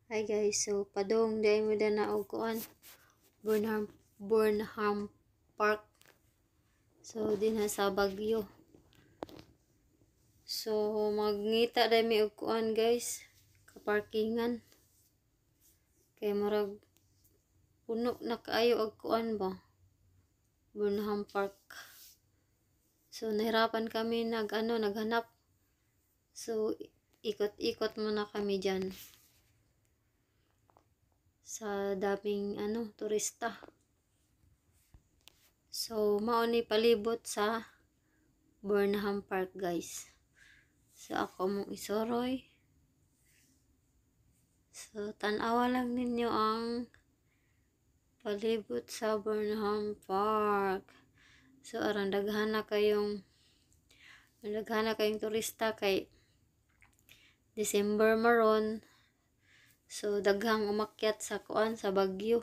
Hi guys, so padong dahil mo na og kuan Burnham Park. So dinha sa Baguio. So magngita dahil mi og kuan guys, kaparkingan. Kay murag puno na kaayo og kuan ba. Burnham Park. So nahirapan kami naghanap. So ikot-ikot muna kami diyan. Sa daming turista. So mao ni palibot sa Burnham Park guys. So ako mong isoroy. So tan-awa lang ninyo ang palibot sa Burnham Park. So aron daghana kayong turista kay December maron. So daghang umakyat sa kuan sa Baguio.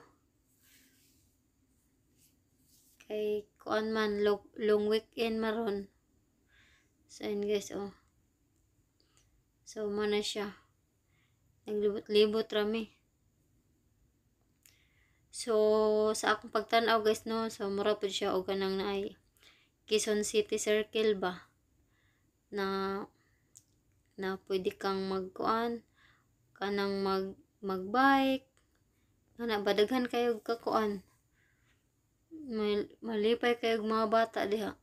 Kay kuan man long weekend maron. So yun guys oh. So mo na siya. Naglibot-libot rami. So sa akong pagtan-aw guys no, so mura pud siya og kanang naay Quezon City Circle ba. Na pwede kang magkuan kanang magbike. Ana badaghan kayo kakuan. Malipay kayo mga bata diha.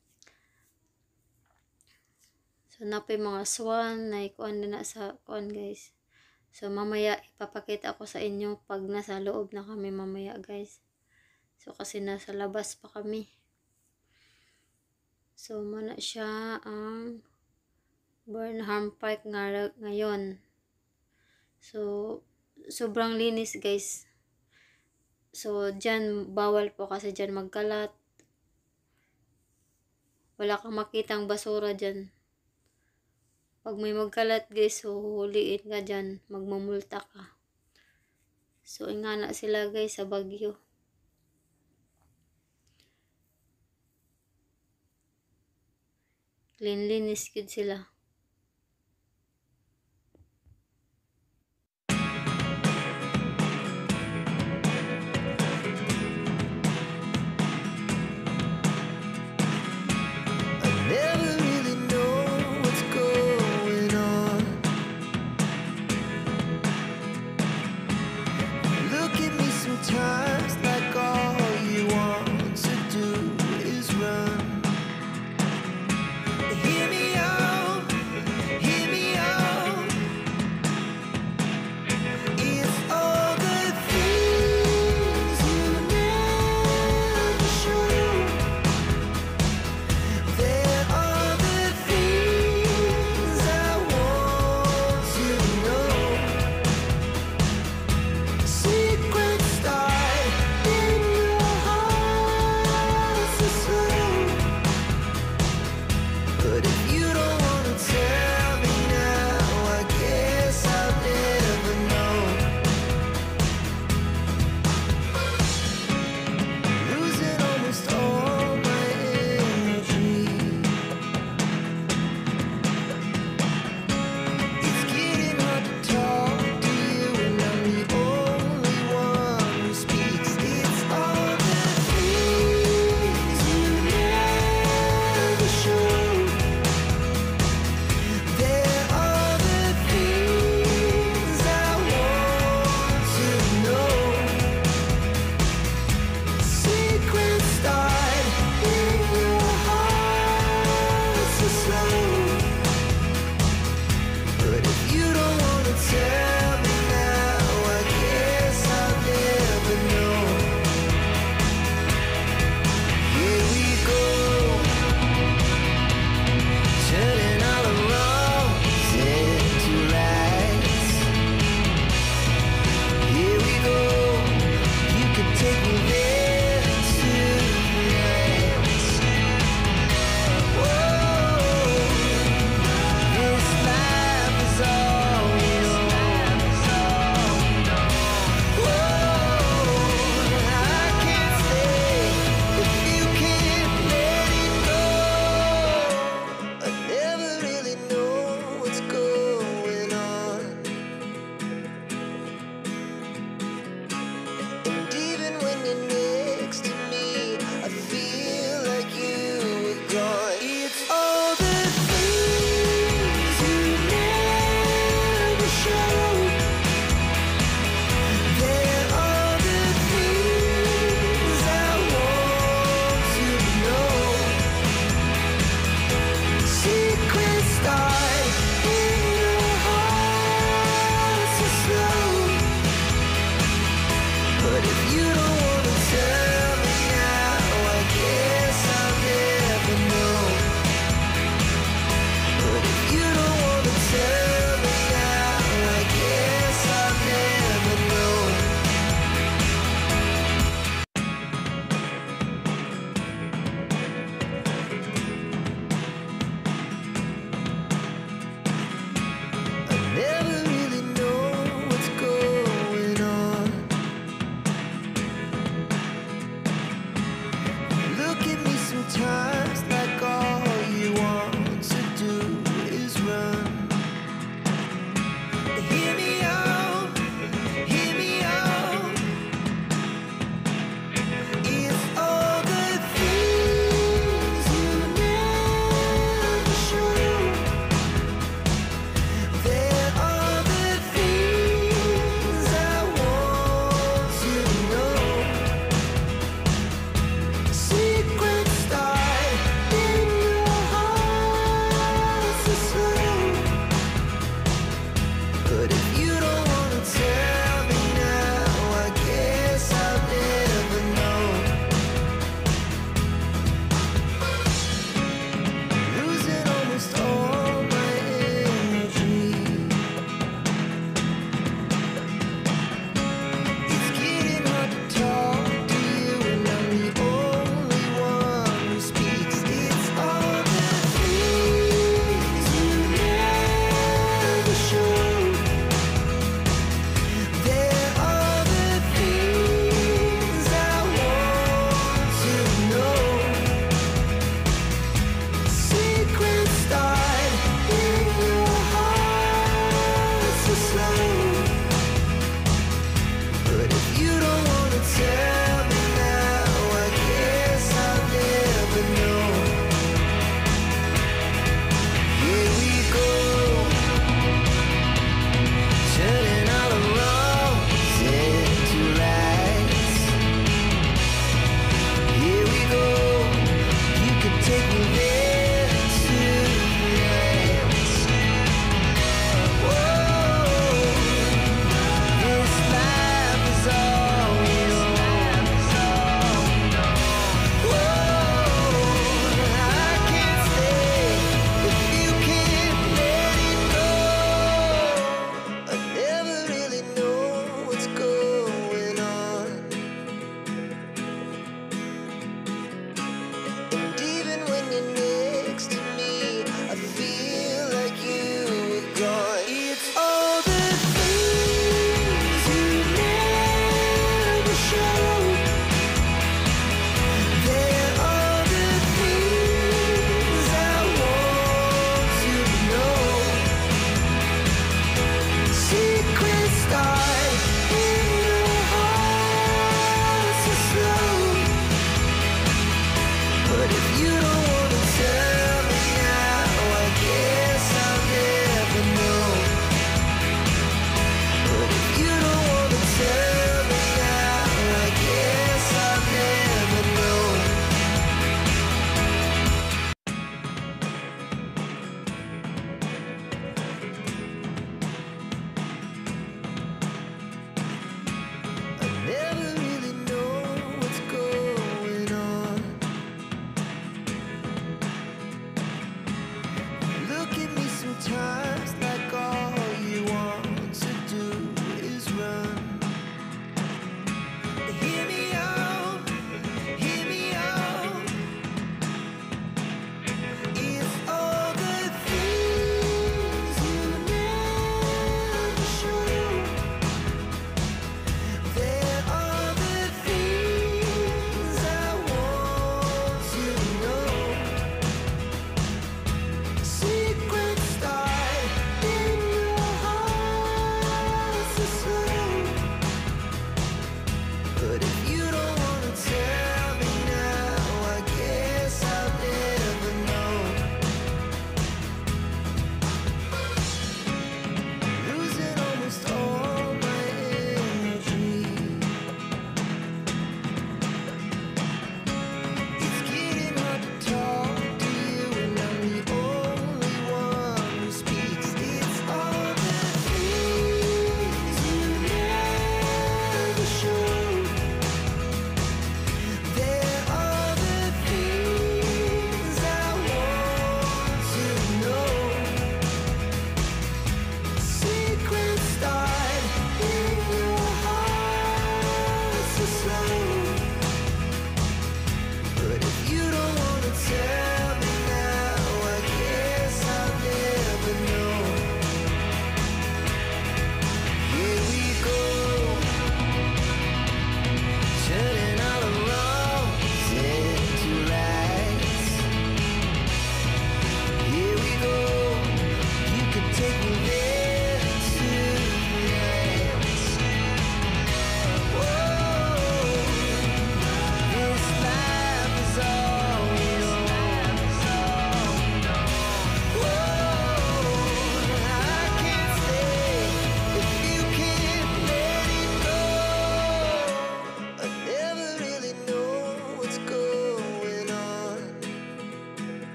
So napay mga swan na kuan na sa kuan guys. So mamaya ipapakita ko sa inyo pag nasa loob na kami mamaya guys. So kasi nasa labas pa kami. So muna siya ang Burnham Park ngayon. So sobrang linis guys. So dyan bawal po kasi dyan magkalat. Wala kang makitang basura dyan. Pag may magkalat guys, so huliin ka dyan, magmumulta ka. So ingana sila guys sa Baguio. Cleanliness gud sila.